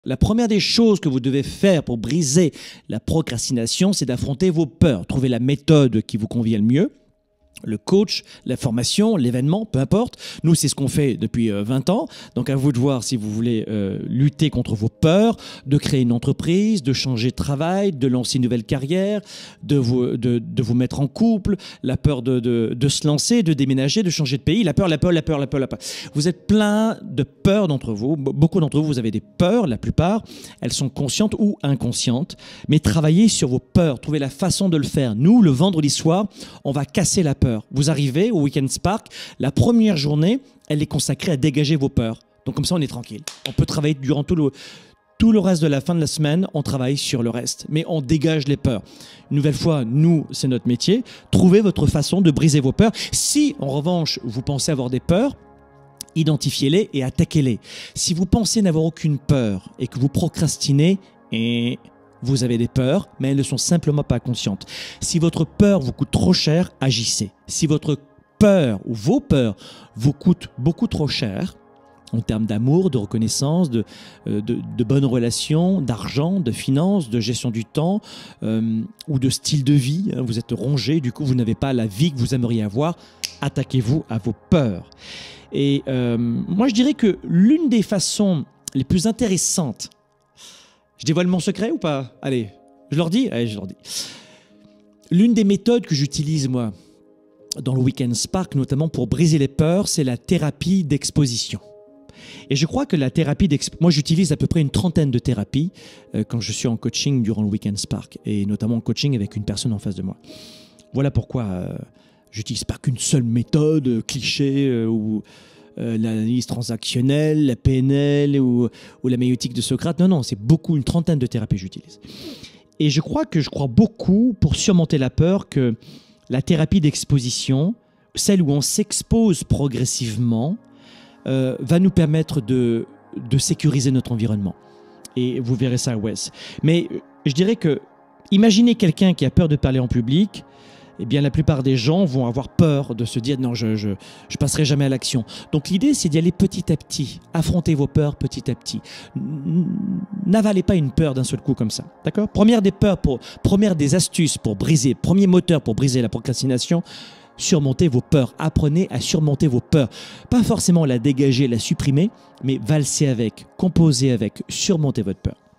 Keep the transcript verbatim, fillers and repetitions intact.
La première des choses que vous devez faire pour briser la procrastination, c'est d'affronter vos peurs. Trouver la méthode qui vous convient le mieux. Le coach, la formation, l'événement, peu importe. Nous, c'est ce qu'on fait depuis vingt ans. Donc, à vous de voir si vous voulez euh, lutter contre vos peurs, de créer une entreprise, de changer de travail, de lancer une nouvelle carrière, de vous, de, de vous mettre en couple, la peur de, de, de se lancer, de déménager, de changer de pays, la peur, la peur, la peur, la peur, la peur. Vous êtes plein de peurs d'entre vous. Beaucoup d'entre vous, vous avez des peurs, la plupart. Elles sont conscientes ou inconscientes. Mais travaillez sur vos peurs. Trouvez la façon de le faire. Nous, le vendredi soir, on va casser la peur. Vous arrivez au Weekend Spark, la première journée, elle est consacrée à dégager vos peurs. Donc comme ça, on est tranquille. On peut travailler durant tout le, tout le reste de la fin de la semaine, on travaille sur le reste. Mais on dégage les peurs. Une nouvelle fois, nous, c'est notre métier. Trouvez votre façon de briser vos peurs. Si, en revanche, vous pensez avoir des peurs, identifiez-les et attaquez-les. Si vous pensez n'avoir aucune peur et que vous procrastinez, et vous avez des peurs, mais elles ne sont simplement pas conscientes. Si votre peur vous coûte trop cher, agissez. Si votre peur ou vos peurs vous coûtent beaucoup trop cher, en termes d'amour, de reconnaissance, de, de, de bonnes relations, d'argent, de finances, de gestion du temps euh, ou de style de vie, hein, vous êtes rongé, du coup vous n'avez pas la vie que vous aimeriez avoir, attaquez-vous à vos peurs. Et euh, moi je dirais que l'une des façons les plus intéressantes, je dévoile mon secret ou pas? Allez, je leur dis? Allez, je leur dis. L'une des méthodes que j'utilise, moi, dans le Weekend Spark, notamment pour briser les peurs, c'est la thérapie d'exposition. Et je crois que la thérapie d'exposition... Moi, j'utilise à peu près une trentaine de thérapies euh, quand je suis en coaching durant le Weekend Spark, et notamment en coaching avec une personne en face de moi. Voilà pourquoi euh, j'utilise pas qu'une seule méthode, euh, cliché, euh, ou... Euh, l'analyse transactionnelle, la P N L ou, ou la méiotique de Socrate. Non, non, c'est beaucoup, une trentaine de thérapies que j'utilise. Et je crois que je crois beaucoup, pour surmonter la peur, que la thérapie d'exposition, celle où on s'expose progressivement, euh, va nous permettre de, de sécuriser notre environnement. Et vous verrez ça à Wes. Mais je dirais que, imaginez quelqu'un qui a peur de parler en public. Eh bien, la plupart des gens vont avoir peur de se dire « non, je je, je passerai jamais à l'action ». Donc, l'idée, c'est d'y aller petit à petit. Affrontez vos peurs petit à petit. N'avalez pas une peur d'un seul coup comme ça. D'accord ? Première des peurs, pour, première des astuces pour briser, premier moteur pour briser la procrastination, surmontez vos peurs. Apprenez à surmonter vos peurs. Pas forcément la dégager, la supprimer, mais valser avec, composer avec, surmonter votre peur.